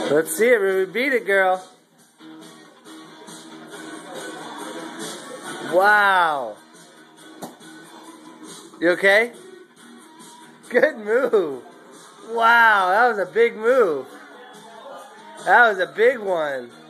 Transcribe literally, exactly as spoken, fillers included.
Let's see it, Ruby. Beat it, girl. Wow. You okay? Good move. Wow, that was a big move. That was a big one.